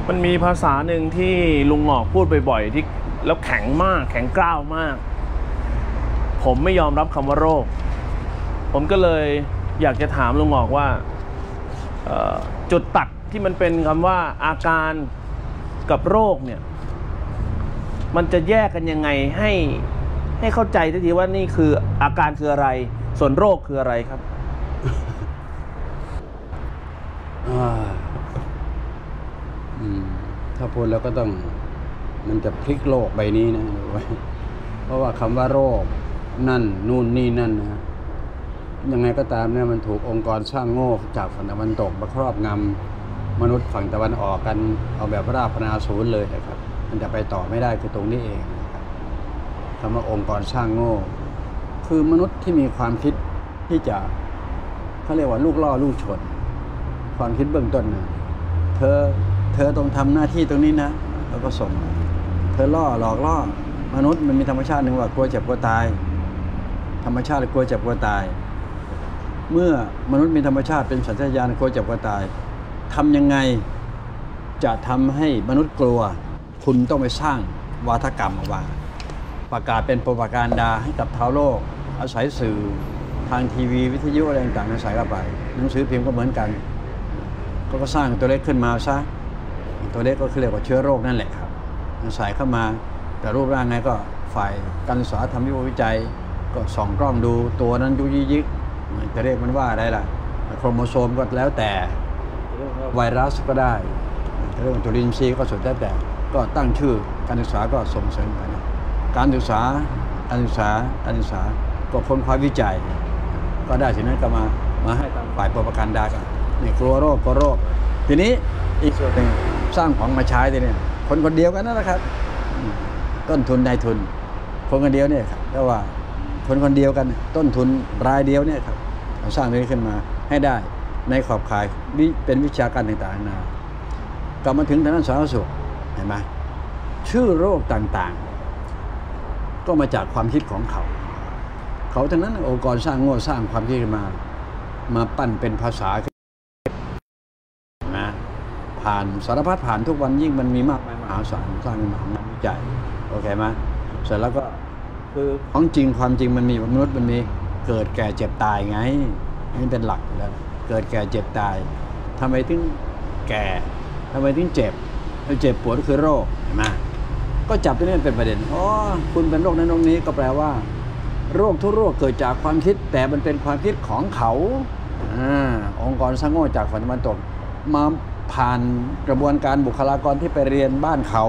มันมีภาษาหนึ่งที่ลุงหงอกพูดบ่อยๆที่แล้วแข็งมากแข็งกร้าวมากผมไม่ยอมรับคำว่าโรคผมก็เลยอยากจะถามลุงหงอกว่าจุดตัดที่มันเป็นคำว่าอาการกับโรคเนี่ยมันจะแยกกันยังไงให้เข้าใจทีว่านี่คืออาการคืออะไรส่วนโรคคืออะไรครับถ้าพูดแล้วก็ต้องมันจะพลิกโลกใบนี้นะเพราะว่าคำว่าโรคนั่นนู่นนี่นั่นนะยังไงก็ตามเนี่ยมันถูกองค์กรสร้างโง่จากฝั่งตะวันตกมาครอบงำมนุษย์ฝั่งตะวันออกกันเอาแบบราบนาศูนย์เลยนะครับมันจะไปต่อไม่ได้คือตรงนี้เองนะครับคำว่าองค์กรสร้างโง่คือมนุษย์ที่มีความคิดที่จะเขาเรียกว่าลูกล่อลูกชนความคิดเบื้องต้นนะเธอต้องทำหน้าที่ตรงนี้นะแล้วก็ส่งเธอหลอกล่อมนุษย์มันมีธรรมชาติหนึ่งว่ากลัวเจ็บกลัวตายธรรมชาติกลัวเจ็บกลัวตายเมื่อมนุษย์มีธรรมชาติเป็นสัญชาตญาณกลัวเจ็บกลัวตายทำยังไงจะทำให้มนุษย์กลัวคุณต้องไปสร้างวาทกรรมออกมาประกาศเป็นโปรปากานดาให้กับชาวโลกอาศัยสื่อทางทีวีวิทยุอะไรต่างๆใส่เข้าไปหนังสือพิมพ์ก็เหมือนกันก็สร้างตัวเลขขึ้นมาซะตัวเลขก็เรียกว่าเชื้อโรคนั่นแหละครับใส่เข้ามาแต่รูปร่างไงก็ฝ่ายการศึกษาทำวิจัยก็ส่องกล้องดูตัวนั้นยุยิกจะเรียกมันว่าอะไรล่ะโครโมโซมก็แล้วแต่ไวรัสก็ได้เรื่องจุลินทรีย์ก็สุดแต่ก็ตั้งชื่อการศึกษาก็ส่งเสริมไปการศึกษาก็ค้นคว้าวิจัยก็ได้สิ่งนั้นก็มาให้ฝ่ายโปรปากานดากันนี่กลัวโรคก็โรคทีนี้อีกส่วนหนึ่งสร้างของมาใช้เนี่ยคนเดียวกันนั่นแหละครับต้นทุนนายทุนคนเดียวเนี่ยครับแต่ว่าคนเดียวกันต้นทุนรายเดียวเนี่ยครับสร้างนี้ขึ้นมาให้ได้ในขอบข่ายเป็นวิชาการต่างๆนะกลับมาถึงทางด้านสาธารณสุขเห็นไหมชื่อโรคต่างๆก็มาจากความคิดของเขาทั้งนั้นองค์กรสร้างโง่สร้างความคิดมาปั้นเป็นภาษานะผ่านสารพัดผ่านทุกวันยิ่งมันมีมากมายมหาศาลสร้างมหาวิจัยโอเคไหมเสร็จแล้วก็คือของจริงความจริงมันมีมนุษย์มันมีเกิดแก่เจ็บตายไงนี่เป็นหลักแล้วเกิดแก่เจ็บตายทำไมถึงแก่ทำไมถึงเจ็บปวดก็คือโรคเห็นไหมก็จับตัวนี้เป็นประเด็นคุณเป็นโรคนั้นโรคนี้ก็แปลว่าโรคทุกโรคเกิดจากความคิดแต่มันเป็นความคิดของเขาองค์กรสร้างโง่จากฝั่งตะวันตกมาผ่านกระบวนการบุคลากรที่ไปเรียนบ้านเขา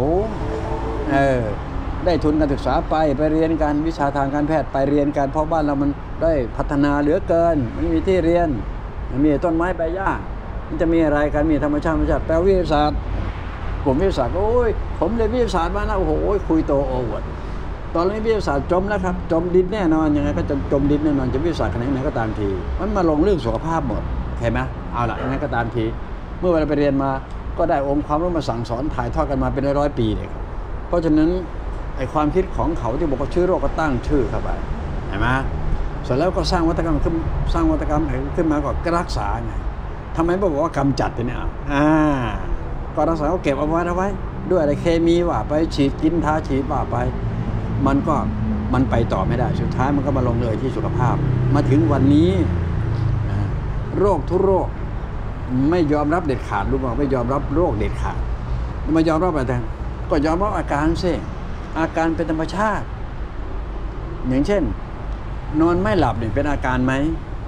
ได้ทุนการศึกษาไปเรียนการวิชาทางการแพทย์ไปเรียนการเพราะบ้านเรามันได้พัฒนาเหลือเกินไม่มีที่เรียนมีต้นไม้ใบหญ้ามันจะมีอะไรกันมีธรรมชาติแปลวิทยาศาสตร์กลุ่มวิทยาศาสตร์ผมเรียนวิทยาศาสตร์มานะคุยโตโอวดตอนนี้วิทยาศาสตร์จมแล้วครับจมดินแน่นอนยังไงก็จะจมดินแน่นอนจะวิทยาศาสตร์ขนาดไหนก็ตามทีมันมาลงเรื่องสุขภาพหมดเห็นไหมเอาล่ะยังไงก็ตามทีเมื่อเวลาไปเรียนมาก็ได้องค์ความรู้มาสั่งสอนถ่ายทอดกันมาเป็นร้อยปีเลยครับเพราะฉะนั้นไอ้ความคิดของเขาที่บอกว่าชื่อโรคก็ตั้งชื่อเข้าไปเห็นไหมเสร็จแล้วก็สร้างวัตกรรมขึ้นมาก็รักษาไงทำไมบอกว่ากำจัดเนี่ยก็รักษาก็เก็บเอาไว้ด้วยอะไรเคมีว่าไปฉีดกินทาฉีดว่าไปมันไปต่อไม่ได้สุดท้ายมันก็มาลงเลยที่สุขภาพมาถึงวันนี้โรคทุกโรคไม่ยอมรับเด็ดขาดรู้ป่ะไม่ยอมรับโรคเด็ดขาดไม่ยอมรับอะไรก็ยอมรับอาการสิอาการเป็นธรรมชาติอย่างเช่นนอนไม่หลับเนี่ยเป็นอาการไหม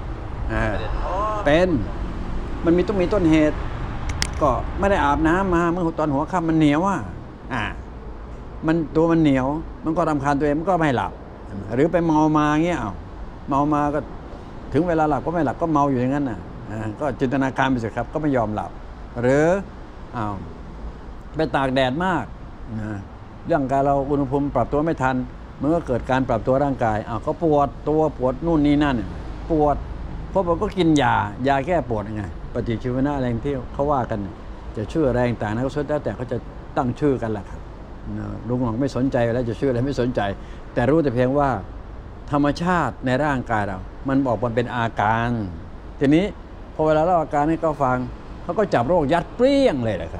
เป็นมันต้องมีต้นเหตุก็ไม่ได้อาบน้ำมาเมื่อตอนหัวค่ำมันเหนียวมันตัวมันเหนียวมันก็รำคาญตัวเองมันก็ไม่หลับหรือไปเมามาเงี้ยเมามาก็ถึงเวลาหลับก็ไม่หลับก็เมาอยู่อย่างนั้นก็จินตนาการไปสิครับก็ไม่ยอมหลับหรือไปตากแดดมากร่างกายเราอุณหภูมิปรับตัวไม่ทันมันก็เกิดการปรับตัวร่างกายก็ปวดตัวปวดนู่นนี่นั่นปวดเพราะเราก็กินยาแก้ปวดยังไงปฏิชีวนะอะไรที่เขาว่ากันจะชื่ออะไรต่างๆนะก็สุดแต่เขาจะตั้งชื่อกันแหละครับลุงหลงไม่สนใจแล้วจะชื่ออะไรไม่สนใจแต่รู้แต่เพียงว่าธรรมชาติในร่างกายเรามันบอกมันเป็นอาการทีนี้พอเวลาเล่าอาการให้เขาฟังเขาก็จับโรคยัดเปรี้ยงเลยนะครับ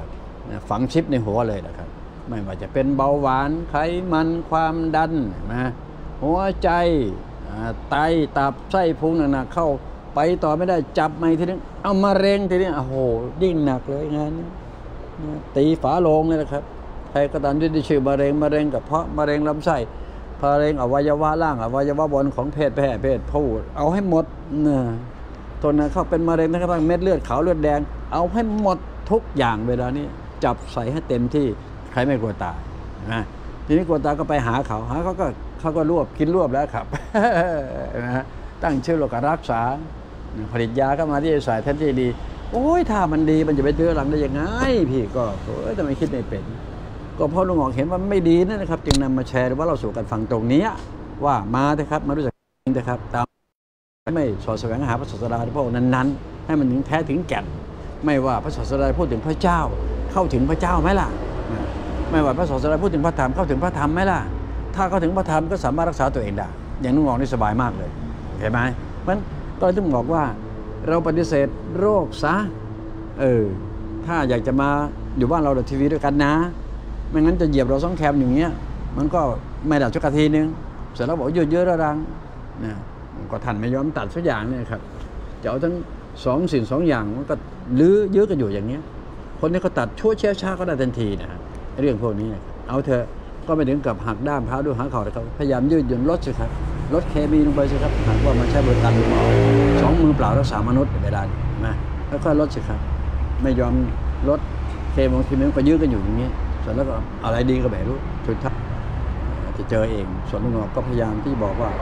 ฝังชิปในหัวเลยนะครับไม่ว่าจะเป็นเบาหวานไขมันความดันนะหัวใจไตตับไส้พุงหนักๆเข้าไปต่อไม่ได้จับไม่ทีนี้เอามะเร็งทีนี้โอ้โหยิ่งหนักเลยงานนี้ตีฝาโลงเลยนะครับใครก็ตามที่ได้ชื่อมะเร็งกับเพาะมะเร็งลำไส้มะเร็งอวัยวะล่างอวัยวะบนของเพศผู้เอาให้หมดนะทนเข้าเป็นมะเร็งทั้งกระทั่งเม็ดเลือดขาวเลือดแดงเอาให้หมดทุกอย่างเวลานี้จับใส่ให้เต็มที่ใครไม่กลัวตายนะทีนี้กลัวตายก็ไปหาเขาก็รวบกินรวบแล้วครับนะตั้งชื่อโรครักษาผลิตยาก็มาที่สายแทนที่ดีโอ้ยถ้ามันดีมันจะไปเชื้อรังได้ยังไงพี่ก็ทำไมคิดไม่เป็นก็เพราะลุงหอกเห็นว่าไม่ดีนั่นนะครับจึงนำมาแชร์ว่าเราสู่กันฟังตรงนี้ว่ามาเถอะครับมารู้จักเถอะครับตามไม่สอดแสวงหาพระศาสดาพระองค์นั้นๆให้มันถึงแท้ถึงแก่นไม่ว่าพระศาสดาพูดถึงพระเจ้าเข้าถึงพระเจ้าไหมล่ะไม่ว่าพระศาสดาพูดถึงพระธรรมเข้าถึงพระธรรมไหมล่ะถ้าเข้าถึงพระธรรมก็สามารถรักษาตัวเองได้อย่างลุงหอกนี่สบายมากเลยเห็นไหมมันตอนที่ผมบอกว่าเราปฏิเสธโรคซะถ้าอยากจะมาอยู่บ้านเราเดอะทีวีด้วยกันนะไม่งั้นจะเหยียบเรา2 แคมอย่างเงี้ยมันก็ไม่ได้สักทีนึงเสร็จแล้วบอกเยอะๆระรังนะก็ท่านไม่ยอมตัดสักอย่างเนี่ยครับจะเอาทั้ง2 สิ่ง 2 อย่างมันก็ลื้อเยอะกันอยู่อย่างเงี้ยคนนี้เขาตัดชั่วเชี่ยวช้าก็ได้ทันทีนะเรื่องพวกนี้เอาเถอะก็ไม่ถึงกับหักด้ามเท้าด้วยหางเข่านะครับพยายามยืดหยุ่นลดสิครับลดเคมีลงไปสิครับหากว่ามันใช้บริการหมอ2 มือเปล่ารักษามนุษย์เวลานะแล้วก็ลดสิครับไม่ยอมลดเคมีมันก็ยืดกันอยู่อย่างนี้ส่วนแล้วก็อะไรดีก็ไม่รู้สุดท้ายจะเจอเองส่วนลุงหอกก็พยายามที่บอกว่า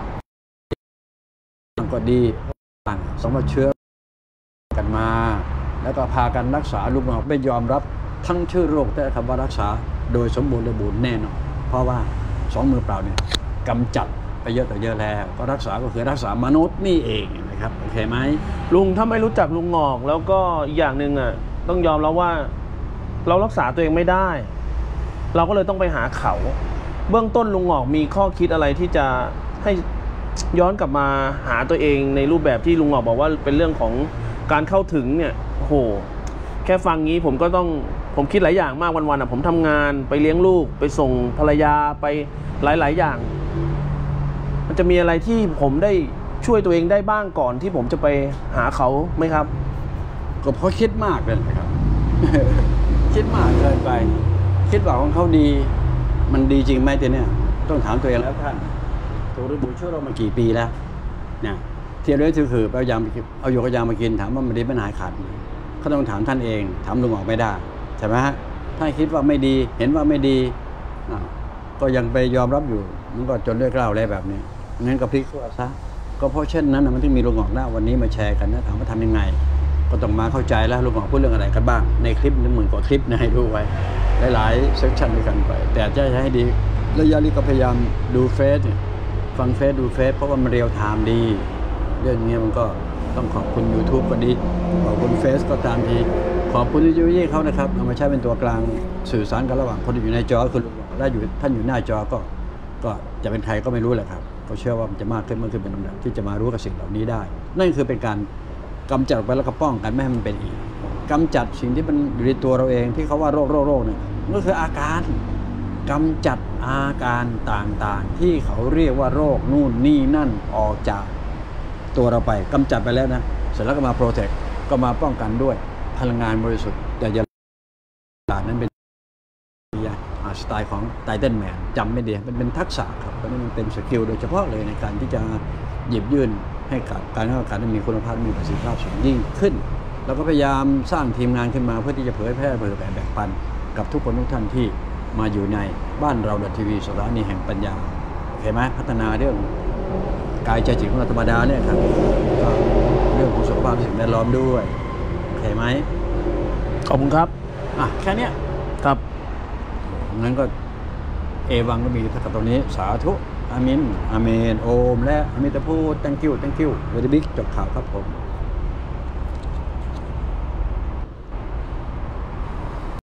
ก็ดีสมมติเชื้อกันมาแล้วก็พากันรักษาลุงหอกไม่ยอมรับทั้งชื่อโรคแต่คำว่ารักษาโดยสมบูรณ์แน่นอนเพราะว่า2 มือเปล่าเนี่ยกำจัดไปเยอะต่อเยอะแล้วก็รักษาก็คือรักษามนุษย์นี่เองนะครับโอเคไหมลุงถ้าไม่รู้จักลุงหอกแล้วก็อีกอย่างหนึ่งต้องยอมแล้วว่าเรารักษาตัวเองไม่ได้เราก็เลยต้องไปหาเขาเบื้องต้นลุงหอกมีข้อคิดอะไรที่จะให้ย้อนกลับมาหาตัวเองในรูปแบบที่ลุงหอกบอกว่าเป็นเรื่องของการเข้าถึงเนี่ยโอ้โหแค่ฟังงี้ผมคิดหลายอย่างมากวันๆผมทำงานไปเลี้ยงลูกไปส่งภรรยาไปหลายๆอย่างมันจะมีอะไรที่ผมได้ช่วยตัวเองได้บ้างก่อนที่ผมจะไปหาเขาไหมครับก็เพราะคิดมากเลยครับ คิดมากเกินไปคิดว่าของเขาดีมันดีจริงไหมทีเนี้ยต้องถามตัวเองแล้วท่านตัวฤบุช่วยเรามากี่ปีแล้วเนี่ยเทียบด้วยคือพยายามเอาโยกยามากินถามว่ามันดีมันหายขาดเขาต้องถามท่านเองถามลุงหอกไม่ได้ใช่ไหมฮะถ้าคิดว่าไม่ดีเห็นว่าไม่ดีก็ยังไปยอมรับอยู่มันก็จนด้วยกล้าวอะไรแบบนี้งั้นก็พลิกซะก็เพราะเช่นนั้นมันที่มีลุงหอกหน้าวันนี้มาแชร์กันนะถามว่าทำยังไงก็ต้องมาเข้าใจแล้วลุงหอกพูดเรื่องอะไรกันบ้างในคลิป10,000 กว่าคลิปนะให้ดูไว้หลายๆเซสชันด้วยกันไปแต่จะให้ดีระยะนี้ก็พยายามดูเฟซฟังเฟซดูเฟซเพราะว่ามันเรียลไทม์ดีเรื่องนี้มันก็ต้องขอบคุณ YouTube ก็ดีขอบคุณเฟซก็ตามทีขอบคุณยูยี่เขานะครับเอามาใช้เป็นตัวกลางสื่อสารกันระหว่างคนที่อยู่ในจอคือได้อยู่ท่านอยู่หน้าจอก็จะเป็นใครก็ไม่รู้แหละครับก็เชื่อว่ามันจะมากขึ้นเป็นลำดับที่จะมารู้กับสิ่งเหล่านี้ได้นั่นคือเป็นการกำจัดไปแล้วก็ป้องกันไม่ให้มันเป็นอีกกำจัดสิ่งที่มันอยู่ในตัวเราเองที่เขาว่าโรคเนี่ยก็คืออาการกำจัดอาการต่างๆที่เขาเรียกว่าโรคนู่นนี่นั่นออกจากตัวเราไปกำจัดไปแล้วนะเสร็จแล้วก็มาโปรเทคก็มาป้องกันด้วยพลังงานบริสุทธิ์แต่อย่านั้นเป็นสไตล์ของไททันแมนจำไม่ดีมันเป็นทักษะครับเพราะนี่มันเป็นสกิลโดยเฉพาะเลยในการที่จะหยิบยื่นให้กับการให้การมีคุณภาพมีประสิทธิภาพสูงยิ่งขึ้นแล้วก็พยายามสร้างทีมงานขึ้นมาเพื่อที่จะเผยแพร่แบ่งปันกับทุกคนทุกท่านที่มาอยู่ในบ้านเราทีวีสถานีแห่งปัญญาโอเคไหมพัฒนาเรื่องกายใจจิตของเราธรรมดาเนี่ยครับก็เรื่องของสุขภาพสิ่งแวดล้อมด้วยโอเคไหมขอบคุณครับแค่นี้ครับงั้นก็เอวังก็มีเท่ากับตรงนี้สาธุอามินอาเมนโอมและอมิตาพูด thank you very big จบข่าวครับผม